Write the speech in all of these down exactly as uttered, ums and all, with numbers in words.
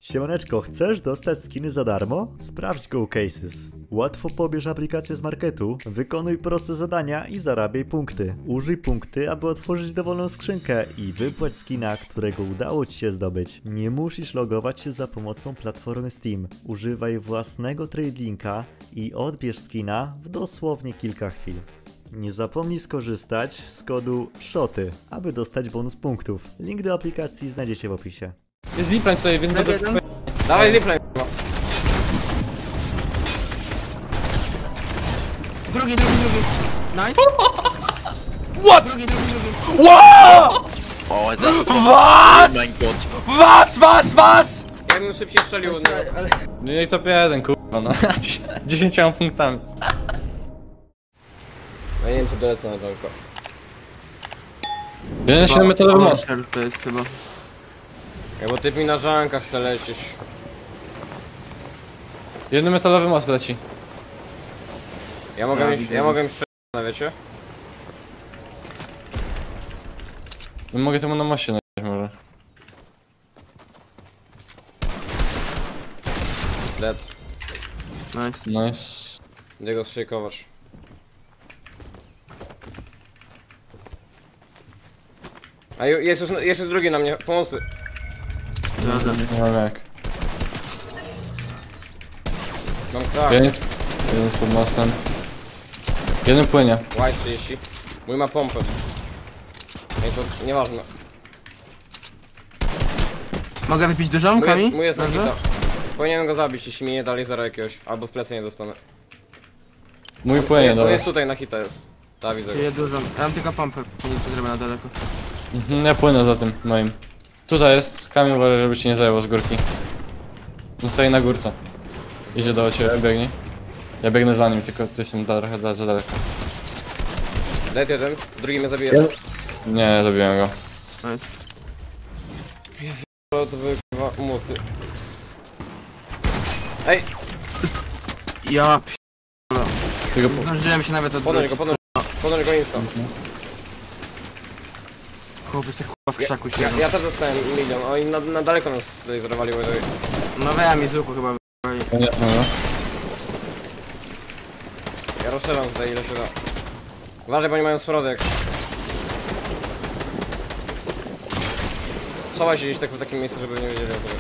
Siemaneczko, chcesz dostać skiny za darmo? Sprawdź GoCases. Łatwo pobierz aplikację z marketu, wykonuj proste zadania i zarabiaj punkty. Użyj punkty, aby otworzyć dowolną skrzynkę i wypłać skina, którego udało Ci się zdobyć. Nie musisz logować się za pomocą platformy Steam. Używaj własnego trade linka i odbierz skina w dosłownie kilka chwil. Nie zapomnij skorzystać z kodu SHOTY, aby dostać bonus punktów. Link do aplikacji znajdziecie w opisie. Jest zipline tutaj, więc będę... Dawaj zipline. Drugi, drugi, drugi. Nice. What? Drugi, drugi, drugi. Wow! Oh, that's a Was? Oh my god. Was, was, was! Ja bym szybciej strzelił. No. Ale... No i top jeden, kurwa, no. dziesięcioma punktami. No nie wiem czy dolecę na dronko. jeden siedem metalowy most. To jest chyba. Ja bo typ mi na żankach chce lecieć. Jeden metalowy most leci. Ja mogę Ja mieć, widzę. ja mogę mieć na wiecie? No mogę temu na moście najść może. Dead. Nice. Nice. Gdzie go szykować? A ju- jest już, jest już drugi na mnie, pomocy. Dobra. Nie mam jak. Mam krak. Jeden jest, jeden jest pod mostem. Jeden płynie. White trzydzieści. Mój ma pompę. Ej to nieważne. Mogę wypić dużą, Mój jest, Kami? mój jest na Dobrze? hita. Powinienem go zabić, jeśli mi nie dali zera jakiegoś. Albo w plecy nie dostanę. Mój płynie, To dobra. jest tutaj na hita jest. Ta widzę go. Piję dużą. Ja mam tylko pompę. Nic nie zrobię na daleko. Mhm, ja płynę za tym moim. Tutaj jest, Kamil uważaj, żeby ci nie zajęło z górki. On stoi na górce. Idzie do ciebie, biegnie. Ja biegnę za nim, tylko ty jestem trochę da- za daleko. Dead jeden, drugi mnie zabije. Nie, zabiłem go. Nice. To to były kurwa umuty. Ej, Ja p... Tylko po... Zdążyłem się nawet podnoś odwrócić. go, podnoś, podnoś go insta. Chłopy se kurwa w Ja, krzaku ja, siedzą. ja też dostałem milion, oni na, na daleko nas zerwali. No weja mi z łuku chyba wybrali. Nie, no. Ja rozszerzam tutaj ile się da. Uważaj, bo oni mają sprodek. Schowaj się gdzieś tak w takim miejscu, żeby nie wiedzieli o tobie.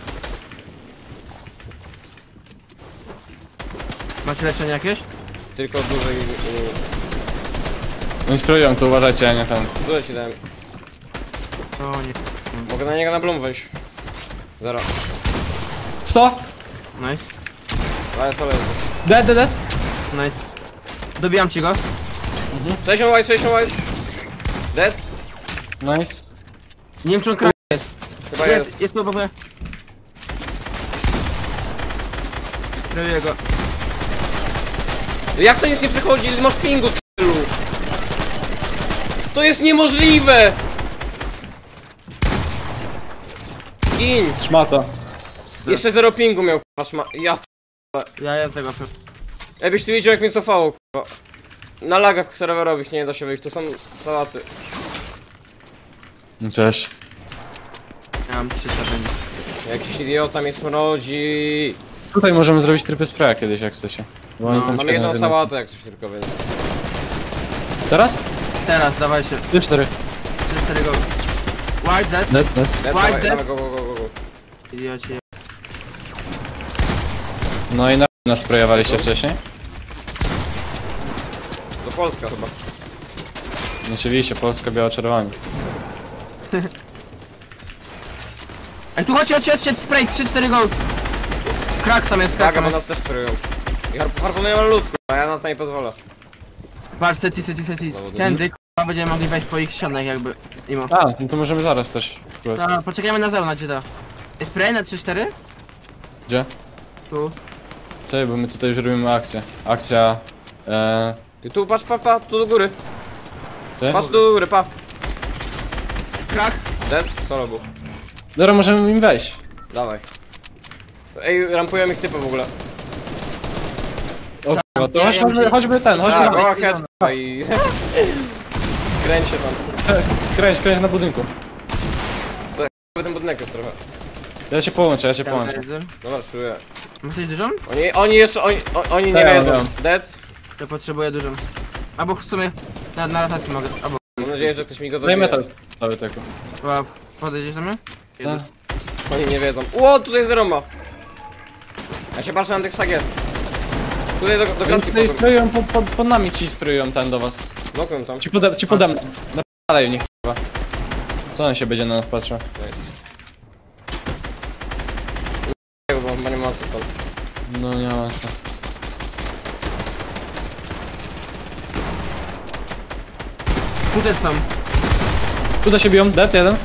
Macie leczenie jakieś? Tylko duże i... i... Oni spróbują, to uważajcie, ja nie ten. Duże ci dałem. O nie. Mogę na niego na blum wejść. Zero. Co? Nice. Ale solo jest. Dead, dead, dead. Nice. Dobijam ci go. sześćdziesiąt white, sześćdziesiąt white. Dead? Nice. Nie wiem czy on krak jest. Chyba jest. Jest, jest tu obok mnie. Kieruję go. Jak to nic nie przychodzi? Masz pingu, tylu. To jest niemożliwe! Gin! Szmata. Jeszcze zero pingu miał, k***a szma... Ja... Ja jem tego. Jakbyś ty wiedział jak mnie cofało, k***a. Na lagach serwerowych nie da się wyjść, to są sałaty. Cześć. Ja mam trzy stawienie. Jakiś idiota mnie smrodzi. Tutaj możemy zrobić trypy spraya kiedyś, jak chcecie. Bo oni No, tam Mam czekają jedną na sałatę jak coś tylko, więc... Teraz? Teraz dawajcie. Ty cztery. trzy cztery go. White dead. Dead, dead. Dead, White dawaj, dead. dawaj, go, go, go, go, go. Idioci. No i na nas sprayowaliście wcześniej? Do Polska chyba. Oczywiście, Polska biało-czerwoni. Ej tu chodźcie, chodźcie, chodźcie, spray, trzy cztery go. Krak tam jest, krak Tak, tam bo jest. nas też sterują. I harp- harpunują mam lód, a ja na to nie pozwolę. Patrz, seti, seti, seti. Zawodnik. Tędy, k***a, będziemy mogli wejść po ich ścianach jakby. Imo. A, no to możemy zaraz też. spróbować. No, poczekajmy na zewnątrz, gdzie da. Jest spray na trzy cztery? Gdzie? Tu. Czekaj, bo my tutaj już robimy akcję. Akcja... Eee... Ty tu patrz, pa, pa, tu do góry. Ty? Patrz tu do góry, pa. Krak. Dead? Solo był. Dobra, możemy im wejść. Dawaj. Ej, rampują ich typy w ogóle. O kurwa, to ja chodźmy, muszę- chodźmy ten, chodźmy Tak, na... go ahead, k***a, i... Kręć się tam. Kręć, kręć na budynku. Ten budynek jest trochę. Ja się połączę, ja się Ja połączę. widzę. Dobra, czuję. Masz coś dużą? Oni, oni jeszcze, oni, o- oni nie Tak, ja wiedzą. mam. Dead? Ja potrzebuję dużą. Albo w sumie na, na rotacji mogę. Albo. Mam nadzieję, że ktoś mi go Daj dobije. metal cały tego. Wow. Podejdziesz do mnie? Tak. Oni nie wiedzą. Ło, tutaj zero ma. Ja się patrzę na tych sagier. Tutaj do, do Oni klatki tutaj wchodzą. sprayują, po, po, po nami ci sprayują ten do was. Nokłem tam. Ci pode, ci pode mną. Napalaj w nich chyba. Co on się będzie na nas patrzył? Nice. Bo chyba nie ma osób tam. No nie ma co. Tu też są. Tutaj się biją, dead jeden.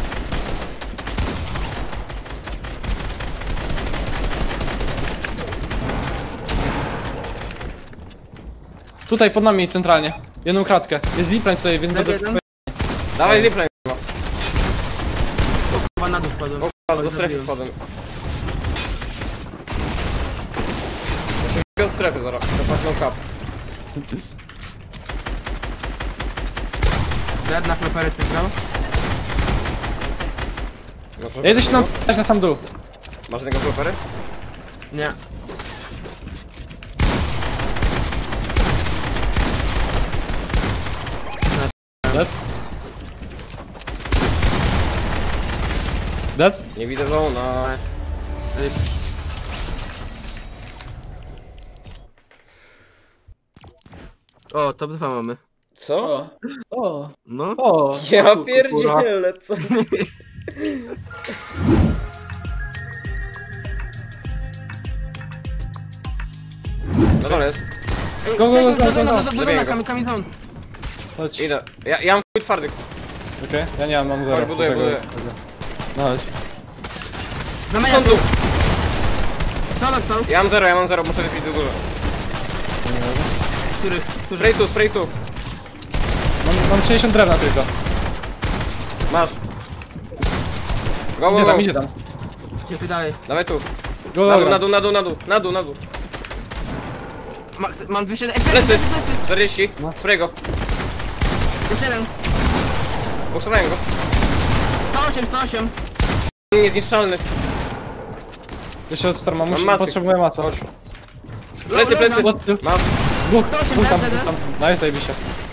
Tutaj pod nami centralnie. Jedną kratkę. Jest zipline tutaj, więc Dead będę... jeden. Dawaj zipline. Chyba na dół spadłem. O kurwa, do strefy wchodzą. Ja się wybiję od strefy zaraz. To no cap. Dead na flopery ty grał. Masz Ja idę się nam p***ać na sam dół. Masz tego flopery? Nie. Dead? Dead? Nie widzę zona. Y, O, top dwa mamy. Co? O! No. O! Ja pierdzielę, co? No to jest. Ej, Go, go, go, do go, zona, go, do go. zona, Dobiegam. kami, kami zone. Chodź. Idę. Ja, ja mam chuj twardy. Okej, ja nie mam, mam zero. Chodź, buduję, Tego- buduję. tego. No chodź. Zamienia Są tu. tu. Stał, stał. Ja mam zero, ja mam zero, muszę wypić do góry. Który? Który? Spray tu, spray tu. Mam, mam sześćdziesiąt drewna tylko. Masz. Go, go, Idzie go. tam, idzie tam. Gdzie ty dalej? Dawaj tu. Go, Na dół, dobra. na dół, na dół, na dół, na dół, na dół. Ma, mam dwieście... Ej, Plecy. plecy, plecy. czterdzieści. No. Spray go. Jeszcze jeden. Postawiłem go. sto osiem, sto osiem. Niezniszczalny. Jeszcze od Storma, musi, masy. potrzebuję maca. Chodź. Plecy, plecy. What the- Mam. Dwóch, sto osiem, dwóch tam, dead, dwóch tam. Nice, zajebiście.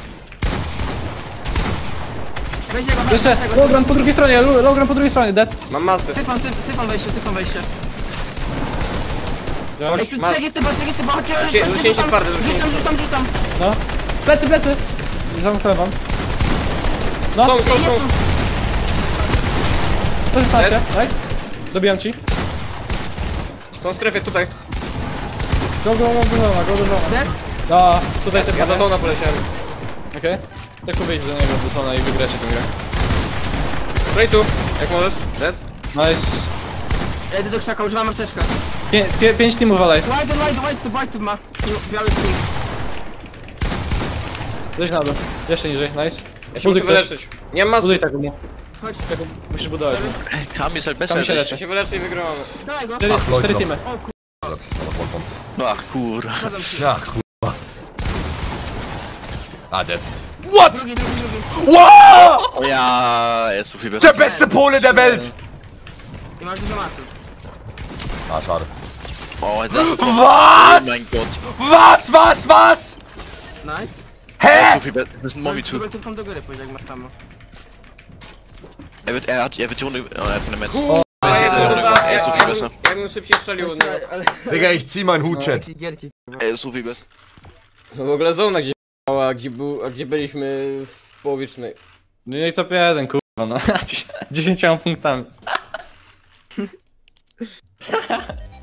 Weź jego, Jeszcze, weź tego. Logran po drugiej stronie, Lo- Logran po drugiej stronie, dead. Mam masy. Syfon, syf, syfon wejście, syfon wejście. Wziąłeś? Ej, tu Masz. trzech jest typa, trzech jest typa, chodźcie, Rzucie- rzucam, rzucięcie rzucam, twarde, rzucięcie. rzucam, rzucam, rzucam. No. Plecy, plecy! Zamknę wam. No, Są, są, Ej, jest są. tu. sto szesnaście, nice. Dobijam ci. Są w strefie tutaj. Go, go, go, go, go, go, go, go. Dead? No, tutaj te Ja do zona poleciałem. Okej. Tak wyjść do niego do zona i wygracie tę grę. Spray tu. Jak możesz. Dead. Nice. Ja idę do krzaka, używam apteczkę. Pię, pię, pięć teamów walej. White, white, white, white tu ma. Biały skin. Zejdź na dół. Jeszcze niżej, nice. Ja się Buduj muszę ktoś. wyleczyć. Nie mam masy. Buduj tak mu. Chodź, Tak, musisz budować. Kami jest bez Tam się Ja leczy. się wyleczę i wygrywamy. dawaj go. Cztery, cztery teamy. O kur... Ach kurwa. Wchodzą ci. Ach kurwa. A dead. Drugi, drugi, drugi. O ja, jest u Fibers. Der beste Pole der Welt! I masz dużo macy. A, schade. O, das ist Oh Was? mein Gott. Was, was, was? Nice. Er Hä? ist u Fibers. Das ist ein Momi zu. Spróbuj tylko do góry pójść, jak masz tam. Er wird, er hat, er wird die Runde. Oh, er hat eine Metz. A ja to za... Er ist u Ja, Fibers. ja, jakbym szybciej strzelił od niego. Ale... Digga, ich zieh meinen Hut, Chat. Gierki, gierki. Er ist u Fibers. No w ogóle zona gdzie a gdzie, był, a gdzie byliśmy w połowicznej. No i top jeden, kurwa, no. dziesięcioma punktami.